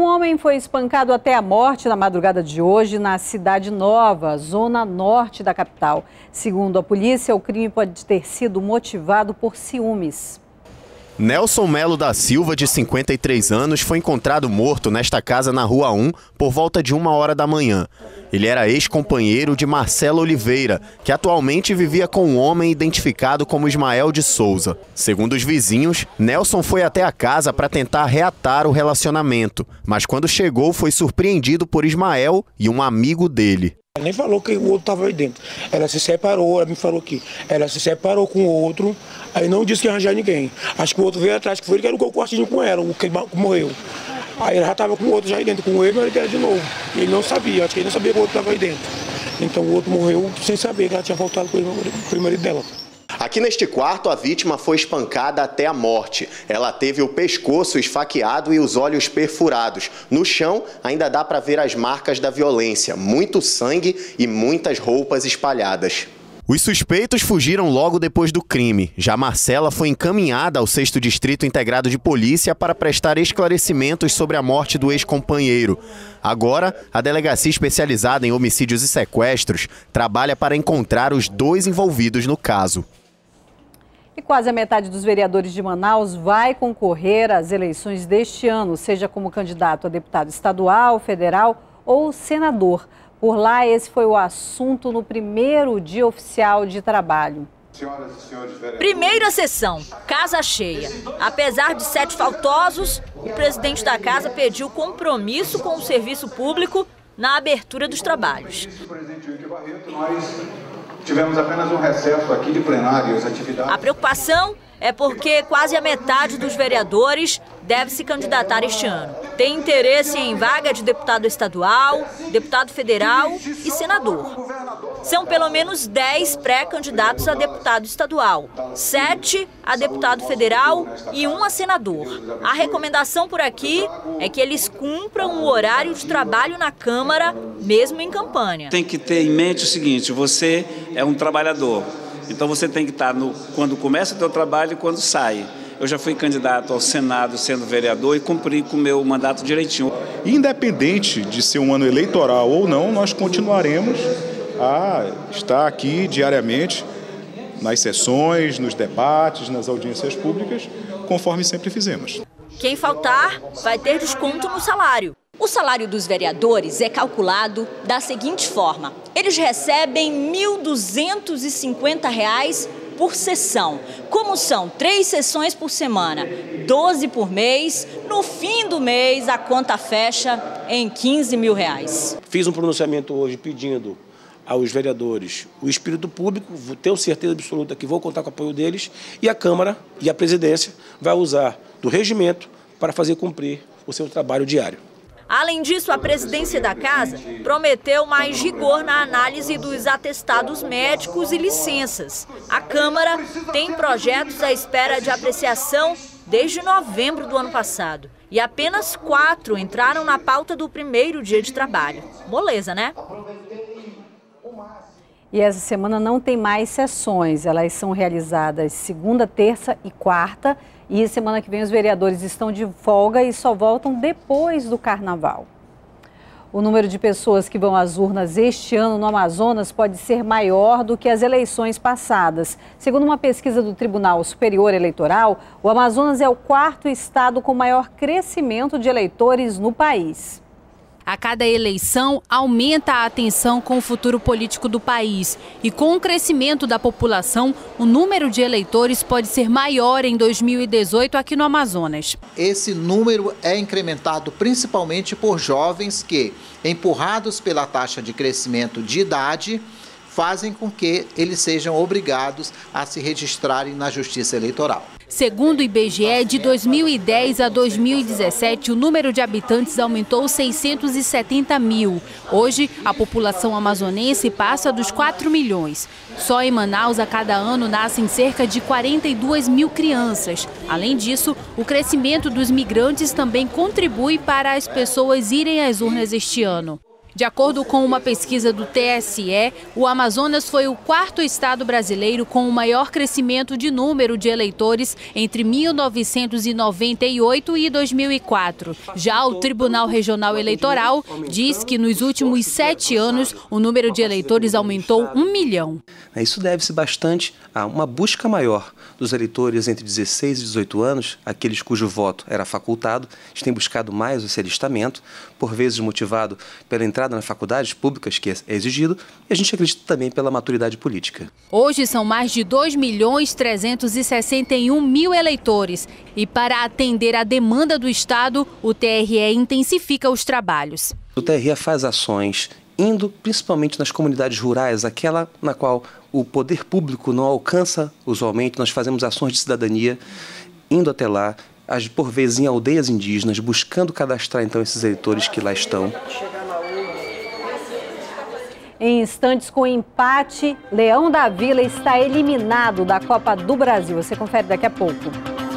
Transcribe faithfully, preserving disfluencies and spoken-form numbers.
homem foi espancado até a morte na madrugada de hoje na Cidade Nova, zona norte da capital. Segundo a polícia, o crime pode ter sido motivado por ciúmes. Nelson Melo da Silva, de cinquenta e três anos, foi encontrado morto nesta casa na Rua um por volta de uma hora da manhã. Ele era ex-companheiro de Marcela Oliveira, que atualmente vivia com um homem identificado como Ismael de Souza. Segundo os vizinhos, Nelson foi até a casa para tentar reatar o relacionamento, mas quando chegou foi surpreendido por Ismael e um amigo dele. Ela nem falou que o outro estava aí dentro. Ela se separou, ela me falou que ela se separou com o outro, aí não disse que ia arranjar ninguém. Acho que o outro veio atrás, que foi ele que era o quartinho com ela, o que morreu. Aí ela já estava com o outro já aí dentro, com ele, mas ele queria de novo. E ele não sabia, acho que ele não sabia que o outro estava aí dentro. Então o outro morreu sem saber que ela tinha voltado com o marido dela. Aqui neste quarto, a vítima foi espancada até a morte. Ela teve o pescoço esfaqueado e os olhos perfurados. No chão, ainda dá para ver as marcas da violência, muito sangue e muitas roupas espalhadas. Os suspeitos fugiram logo depois do crime. Já Marcela foi encaminhada ao sexto Distrito Integrado de Polícia para prestar esclarecimentos sobre a morte do ex-companheiro. Agora, a Delegacia Especializada em Homicídios e Sequestros trabalha para encontrar os dois envolvidos no caso. E quase a metade dos vereadores de Manaus vai concorrer às eleições deste ano, seja como candidato a deputado estadual, federal ou senador. Por lá, esse foi o assunto no primeiro dia oficial de trabalho. Primeira sessão, casa cheia. Apesar de sete faltosos, o presidente da casa pediu compromisso com o serviço público na abertura dos trabalhos. Tivemos apenas um recesso aqui de plenário e as atividades... A preocupação é porque quase a metade dos vereadores deve se candidatar este ano. Tem interesse em vaga de deputado estadual, deputado federal e senador. São pelo menos dez pré-candidatos a deputado estadual, sete a deputado federal e um a senador. A recomendação por aqui é que eles cumpram o horário de trabalho na Câmara, mesmo em campanha. Tem que ter em mente o seguinte, você é um trabalhador. Então você tem que estar no, quando começa o seu trabalho e quando sai. Eu já fui candidato ao Senado sendo vereador e cumpri com o meu mandato direitinho. Independente de ser um ano eleitoral ou não, nós continuaremos a estar aqui diariamente nas sessões, nos debates, nas audiências públicas, conforme sempre fizemos. Quem faltar vai ter desconto no salário. O salário dos vereadores é calculado da seguinte forma. Eles recebem mil duzentos e cinquenta reais por sessão. Como são três sessões por semana, doze por mês, no fim do mês a conta fecha em quinze mil reais. Fiz um pronunciamento hoje pedindo aos vereadores o espírito público, tenho certeza absoluta que vou contar com o apoio deles, e a Câmara e a Presidência vai usar do regimento para fazer cumprir o seu trabalho diário. Além disso, a presidência da casa prometeu mais rigor na análise dos atestados médicos e licenças. A Câmara tem projetos à espera de apreciação desde novembro do ano passado. E apenas quatro entraram na pauta do primeiro dia de trabalho. Moleza, né? E essa semana não tem mais sessões. Elas são realizadas segunda, terça e quarta. E semana que vem os vereadores estão de folga e só voltam depois do carnaval. O número de pessoas que vão às urnas este ano no Amazonas pode ser maior do que as eleições passadas. Segundo uma pesquisa do Tribunal Superior Eleitoral, o Amazonas é o quarto estado com maior crescimento de eleitores no país. A cada eleição, aumenta a atenção com o futuro político do país. E com o crescimento da população, o número de eleitores pode ser maior em dois mil e dezoito aqui no Amazonas. Esse número é incrementado principalmente por jovens que, empurrados pela taxa de crescimento de idade, fazem com que eles sejam obrigados a se registrarem na Justiça Eleitoral. Segundo o I B G E, de dois mil e dez a dois mil e dezessete, o número de habitantes aumentou seiscentos e setenta mil. Hoje, a população amazonense passa dos quatro milhões. Só em Manaus, a cada ano, nascem cerca de quarenta e duas mil crianças. Além disso, o crescimento dos migrantes também contribui para as pessoas irem às urnas este ano. De acordo com uma pesquisa do T S E, o Amazonas foi o quarto estado brasileiro com o maior crescimento de número de eleitores entre mil novecentos e noventa e oito e dois mil e quatro. Já o Tribunal Regional Eleitoral diz que nos últimos sete anos o número de eleitores aumentou um milhão. Isso deve-se bastante a uma busca maior dos eleitores entre dezesseis e dezoito anos, aqueles cujo voto era facultado, eles têm buscado mais esse alistamento, por vezes motivado pela entrada nas faculdades públicas, que é exigido, e a gente acredita também pela maturidade política. Hoje são mais de dois milhões trezentos e sessenta e um mil eleitores e para atender à demanda do Estado, o T R E intensifica os trabalhos. O T R E faz ações indo principalmente nas comunidades rurais, aquela na qual o poder público não alcança usualmente. Nós fazemos ações de cidadania indo até lá, por vezes em aldeias indígenas, buscando cadastrar então esses eleitores que lá estão. Em instantes, com empate, Leão da Vila está eliminado da Copa do Brasil. Você confere daqui a pouco.